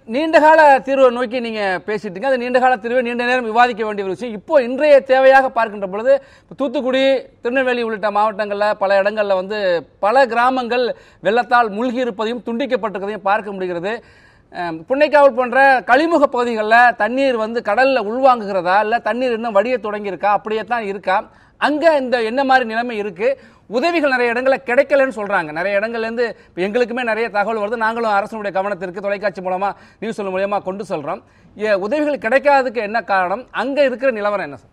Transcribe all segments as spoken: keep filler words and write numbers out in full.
நீண்டகால தீர்வை நோக்கி நீங்க பேசிட்டீங்க. அது நீண்டகால தீர்வை நீண்ட நேரம் விவாதிக்க வேண்டிய ஒரு விஷயம். இப்போ இன்றைய தேவையாக பார்க்கின்ற பொழுது தூத்துக்குடி, திருநெல்வேலி உள்ளிட்ட மாவட்டங்களில் பல இடங்களில் வந்து பல கிராமங்கள் வெள்ளத்தால் மூழ்கி இருப்பதையும் துண்டிக்கப்பட்டிருப்பதையும் பார்க்க முடிகிறது. புன்னைக்காவல் போன்ற கழிமுக பகுதிகளில் தண்ணீர் வந்து கடலில் உள்வாங்குகிறதா, இல்லை தண்ணீர் இன்னும் வடிய தொடங்கியிருக்கா, அப்படியே தான் இருக்கா? அங்கே இந்த என்ன மாதிரி நிலைமை இருக்கு? உதவிகள் நிறைய இடங்களில் கிடைக்கலன்னு சொல்றாங்க. நிறைய இடங்கள்லேருந்து இப்போ எங்களுக்குமே நிறைய தகவல் வருது. நாங்களும் அரசனுடைய கவனத்திற்கு தொலைக்காட்சி மூலமா நியூஸ் மூலமா கொண்டு சொல்றோம். உதவிகள் கிடைக்காததுக்கு என்ன காரணம்? அங்க இருக்கிற நிலவரம் என்ன சார்?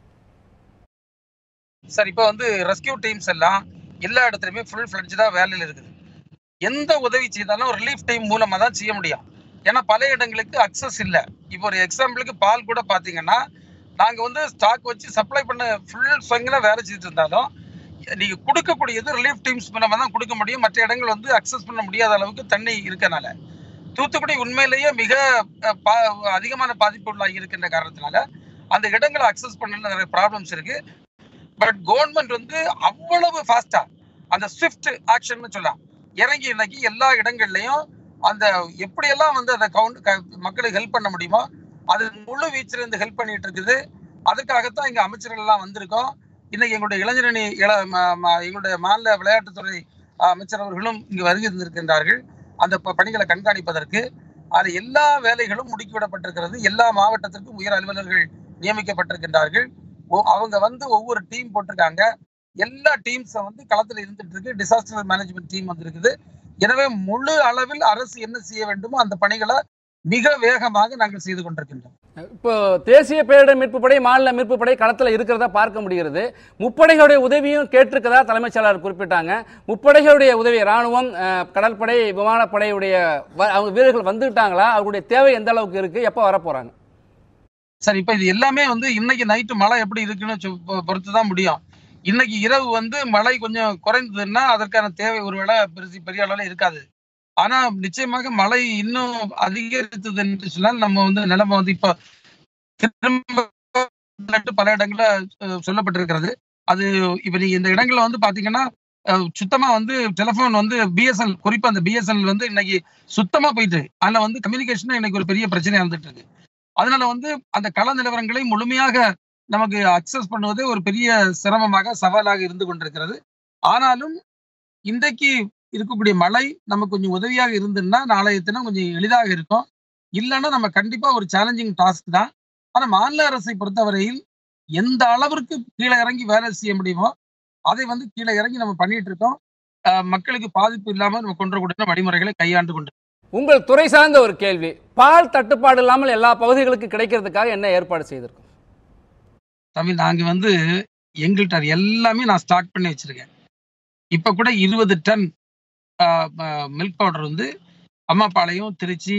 சார், இப்போ வந்து ரெஸ்கியூ டீம்ஸ் எல்லாம் எல்லா இடத்துலையுமே ஃபுல் ஃபிளட்ஜா வேலையில் இருக்குது. எந்த உதவி செய்தாலும் ரிலீஃப் டீம் மூலமா தான் செய்ய முடியும். ஏன்னா பல இடங்களுக்கு அக்சஸ் இல்லை. இப்போ ஒரு எக்ஸாம்பிளுக்கு பால் கூட பார்த்தீங்கன்னா, நாங்கள் வந்து ஸ்டாக் வச்சு சப்ளை பண்ண ஃபுல் ஸ்வங்கில் வேலை செய்துட்டு இருந்தாலும் நீங்க கொடுக்கக்கூடியது ரிலீஃப் டீம்ஸ் மூலமா தான் கொடுக்க முடியும். மற்ற இடங்கள் வந்து அக்சஸ் பண்ண முடியாத அளவுக்கு தண்ணி இருக்கனால தூத்துக்குடி உண்மையிலேயே மிக அதிகமான பாதிப்பு உள்ளாகி இருக்கின்ற காரணத்தினால அந்த இடங்களை அக்சஸ் பண்ண நிறைய ப்ராப்ளம்ஸ் இருக்கு. பட் கவர்மெண்ட் வந்து அவ்வளவு ஃபாஸ்டா அந்த ஸ்விஃப்ட் ஆக்ஷன் சொல்லலாம் இறங்கி இன்னைக்கு எல்லா இடங்கள்லையும் அந்த எப்படியெல்லாம் வந்து அந்த கவுண்ட் மக்களுக்கு ஹெல்ப் பண்ண முடியுமோ அது முழு வீச்சில் இருந்து ஹெல்ப் பண்ணிட்டு இருக்குது. அதுக்காகத்தான் இங்க அமைச்சர்கள் எல்லாம் வந்திருக்கோம். இன்னைக்கு எங்களுடைய இளைஞரணி எங்களுடைய மாநில விளையாட்டுத்துறை அமைச்சர் அவர்களும் இங்கு வருகை இருந்திருக்கின்றார்கள் அந்த பணிகளை கண்காணிப்பதற்கு. அது எல்லா வேலைகளும் முடுக்கிவிடப்பட்டிருக்கிறது. எல்லா மாவட்டத்திற்கும் உயர் அலுவலர்கள் நியமிக்கப்பட்டிருக்கின்றார்கள். அவங்க வந்து ஒவ்வொரு டீம் போட்டிருக்காங்க. எல்லா டீம்ஸும் வந்து களத்தில் இருந்துட்டு இருக்கு. டிசாஸ்டர் மேனேஜ்மெண்ட் டீம் வந்திருக்குது. எனவே முழு அளவில் அரசு என்ன செய்ய வேண்டுமோ அந்த பணிகளை மிக வேகமாக நாங்கள் செய்து கொண்டிருக்கின்றோம். இப்போ தேசிய பேரிடர் மீட்பு படை, மாநில மீட்பு படை களத்தில் இருக்கிறதா பார்க்க முடிகிறது. முப்படைகளுடைய உதவியும் கேட்டிருக்கதா தலைமைச் செயலாளர் குறிப்பிட்டாங்க. முப்படைகளுடைய உதவி ராணுவம், கடற்படை, விமானப்படையுடைய அவங்க வீரர்கள் வந்துட்டாங்களா? அவங்களுடைய தேவை எந்த அளவுக்கு இருக்கு? எப்போ வர போறாங்க? சார், இப்ப இது எல்லாமே வந்து இன்னைக்கு நைட்டு மழை எப்படி இருக்குன்னு பொறுத்து தான் முடியும். இன்னைக்கு இரவு வந்து மழை கொஞ்சம் குறைந்ததுன்னா அதற்கான தேவை ஒருவேளை பெருசு பெரிய அளவில் இருக்காது. ஆனா நிச்சயமாக மழை இன்னும் அதிகரித்தது என்று சொன்னால் நம்ம வந்து நிலைமை வந்து இப்ப பல இடங்கள்ல சொல்லப்பட்டிருக்கிறது. அது இப்ப நீங்க இந்த இடங்கள்ல வந்து பாத்தீங்கன்னா சுத்தமா வந்து டெலிபோன் வந்து பிஎஸ்எல் குறிப்பா அந்த பிஎஸ்எல் வந்து இன்னைக்கு சுத்தமா போயிட்டு அதுல வந்து கம்யூனிகேஷன் இன்னைக்கு ஒரு பெரிய பிரச்சனையா இருந்துட்டு இருக்கு. அதனால வந்து அந்த கள நிலவரங்களை முழுமையாக நமக்கு அக்சஸ் பண்ணுவது ஒரு பெரிய சிரமமாக சவாலாக இருந்து கொண்டிருக்கிறது. ஆனாலும் இன்றைக்கு இருக்கக்கூடிய மழை நமக்கு கொஞ்சம் உதவியாக இருந்துன்னா நாளைய தினம் கொஞ்சம் எளிதாக இருக்கும். இல்லைன்னா நம்ம கண்டிப்பா ஒரு சேலஞ்சிங் டாஸ்க் தான். ஆனா மாநில அரசை பொறுத்தவரையில் எந்த அளவிற்கு கீழே இறங்கி வேலை செய்ய முடியுமோ அதை வந்து கீழே இறங்கி நம்ம பண்ணிட்டு இருக்கோம். மக்களுக்கு பாதிப்பு இல்லாமல் நம்ம கொண்டக்கூடிய வழிமுறைகளை கையாண்டு கொண்டு. உங்கள் துறை சார்ந்த ஒரு கேள்வி, பால் தட்டுப்பாடு இல்லாமல் எல்லா பகுதிகளுக்கு கிடைக்கிறதுக்காக என்ன ஏற்பாடு செய்திருக்கோம்? தமிழ் நாங்க வந்து எங்கள்கிட்ட எல்லாமே நான் ஸ்டாக் பண்ணி வச்சிருக்கேன். இப்ப கூட இருபது டன் மில்க் பவுடர் வந்து அம்மாபாளையம், திருச்சி,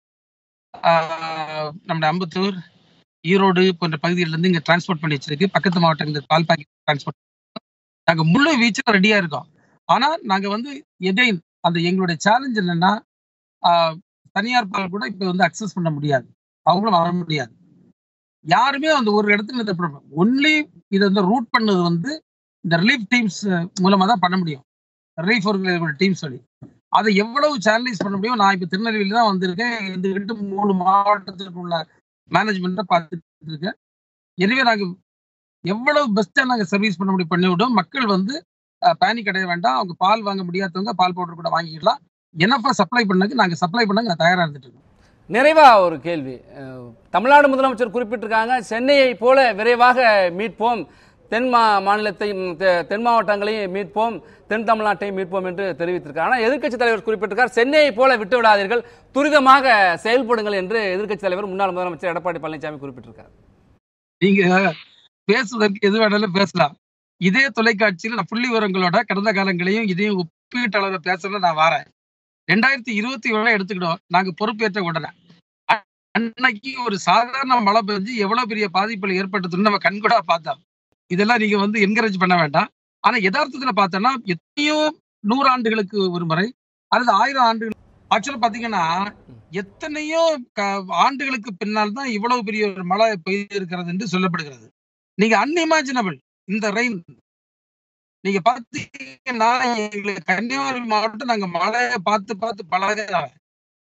நம்முடைய அம்பத்தூர், ஈரோடு போன்ற பகுதிகளில் இருந்து இங்க டிரான்ஸ்போர்ட் பண்ணி வச்சிருக்கு. பக்கத்து மாவட்டங்களுக்கு பால் பாக்கெட் டிரான்ஸ்போர்ட் நாங்க முழு வீச்சில் ரெடியா இருக்கோம். ஆனா நாங்க வந்து எகைன் அந்த எங்களுடைய சேலஞ்ச் என்னன்னா தனியார் பால் கூட இப்ப வந்து அக்சஸ் பண்ண முடியாது, அவங்களும் வர முடியாது. யாருமே அந்த ஒரு இடத்துல ஒன்லி இதை வந்து ரூட் பண்ணது வந்து இந்த ரிலீஃப் டீம்ஸ் மூலமா தான் பண்ண முடியும். ரிலீஃப் டீம் சொல்லி அதை எவ்வளவு சேனலைஸ் பண்ண முடியும். நான் இப்ப திருநெல்வேலி தான் வந்திருக்கேன். இந்த மூணு மாவட்டத்திற்கு உள்ள மேனேஜ்மெண்ட்டை பார்த்துட்டு இருக்கேன். எனவே நாங்கள் எவ்வளவு பெஸ்டா நாங்கள் சர்வீஸ் பண்ண முடியும் பண்ணிவிடும். மக்கள் வந்து பேனிக் அடைய வேண்டாம். அவங்க பால் வாங்க முடியாதவங்க பால் பவுடர் கூட வாங்கிக்கலாம். என்னப்பா சப்ளை பண்ணக்கு நாங்கள் சப்ளை பண்ண நான் தயாரா இருந்துட்டு இருக்கோம். நிறைவா ஒரு கேள்வி, தமிழ்நாடு முதலமைச்சர் குறிப்பிட்டிருக்காங்க, சென்னையை போல விரைவாக மீட்போம், தென் மா மாநிலத்தையும் தென் மாவட்டங்களையும் மீட்போம், தென் தமிழ்நாட்டையும் மீட்போம் என்று தெரிவித்திருக்கார். ஆனால் எதிர்க்கட்சி தலைவர் குறிப்பிட்டிருக்கார், சென்னையை போல விட்டு விடாதீர்கள், துரிதமாக செயல்படுங்கள் என்று எதிர்க்கட்சி தலைவர் முன்னாள் முதலமைச்சர் எடப்பாடி பழனிசாமி குறிப்பிட்டிருக்கார். நீங்க பேசுவதற்கு எது வேணாலும் பேசலாம். இதே தொலைக்காட்சியில் நான் புள்ளி விவரங்களோட கடந்த காலங்களையும் இதையும் ஒப்பீட்டு அளவு பேசல நான் வரேன். ரெண்டாயிரத்தி இருபத்தி ஏழு எடுத்துக்கிட்டோம். நாங்க பொறுப்பேற்ற உடனே அன்னைக்கு ஒரு சாதாரண மழை பெஞ்சு எவ்வளவு பெரிய பாதிப்புகள் ஏற்பட்டதுன்னு நம்ம கண்கூடா பார்த்தோம். இதெல்லாம் நீங்க வந்து என்கரேஜ் பண்ண வேண்டாம். ஆனா யதார்த்தத்துல பார்த்தோம்னா எத்தனையோ நூறு ஆண்டுகளுக்கு ஒரு முறை அல்லது ஆயிரம் ஆண்டுகள் ஆக்சுவலா பாத்தீங்கன்னா எத்தனையோ ஆண்டுகளுக்கு பின்னால் தான் இவ்வளவு பெரிய ஒரு மழை பெய்து இருக்கிறது என்று சொல்லப்படுகிறது. நீங்க அன்இமேஜினபிள் இந்த ரெயின். நீங்க பாத்தீங்கன்னா எங்களுக்கு கன்னியாகுமரி மாவட்டம் நாங்க மழையை பார்த்து பார்த்து பழக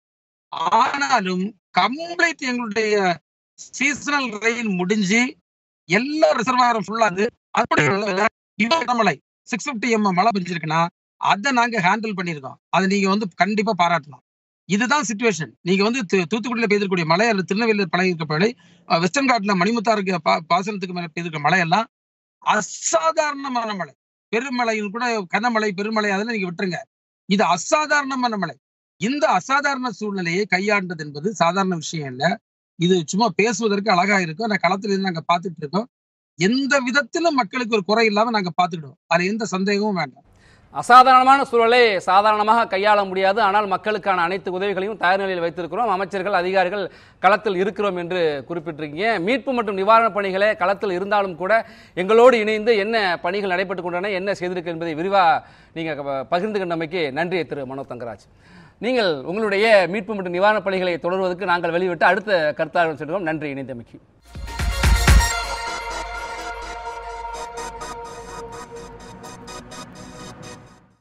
ஆனாலும் கம்ப்ளீட் எங்களுடைய சீசனல் ரெயின் முடிஞ்சு எல்லா ரிசர்வாயரும் ஃபுல்லா மழை சிக்ஸ் பிப்டி எம் மழை பெஞ்சிருக்குன்னா அதை நாங்க ஹேண்டில் பண்ணிருக்கோம். அதை நீங்க வந்து கண்டிப்பா பாராட்டலாம். இதுதான் சிச்சுவேஷன். நீங்க வந்து தூத்துக்குடியில பெய்திருக்கக்கூடிய மழை அல்லது திருநெல்வேலியில் பழகிருக்க மழை, வெஸ்டர்ன் காட்ல மணிமுத்தாருக்கு பாசனத்துக்கு மேல பெய்திருக்க மழை எல்லாம் அசாதாரணமான மழை. பெருமழையில் கூட கனமழை பெருமழை அதெல்லாம் நீங்க விட்டுருங்க. இது அசாதாரணமான மழை. இந்த அசாதாரண சூழ்நிலையை கையாண்டது என்பது சாதாரண விஷயம் இல்ல. இது சும்மா பேசுவதற்கு அழகா இருக்கும். நான் களத்துல இருந்து நாங்க பார்த்துட்டு இருக்கோம். எந்த விதத்திலும் மக்களுக்கு ஒரு குறை இல்லாம நாங்க பார்த்துக்கிடுவோம். அது எந்த சந்தேகமும் வேண்டாம். அசாதாரணமான சூழலை சாதாரணமாக கையாள முடியாது. ஆனால் மக்களுக்கான அனைத்து உதவிகளையும் தயார் நிலையில் வைத்திருக்கிறோம். அமைச்சர்கள் அதிகாரிகள் களத்தில் இருக்கிறோம் என்று குறிப்பிட்டிருக்கீங்க. மீட்பு மற்றும் நிவாரணப் பணிகளே களத்தில் இருந்தாலும் கூட எங்களோடு இணைந்து என்ன பணிகள் நடைபெற்றுக் கொண்டன, என்ன செய்திருக்கு என்பதை விரிவாக நீங்கள் பகிர்ந்து கொண்டமைக்கு நன்றி திரு மனோ தங்கராஜ். நீங்கள் உங்களுடைய மீட்பு மற்றும் நிவாரணப் பணிகளை தொடர்வதற்கு நாங்கள் வெளியிட்டு அடுத்த கருத்தாளர்கள் செல்வோம். நன்றி இணைந்தமைக்கு.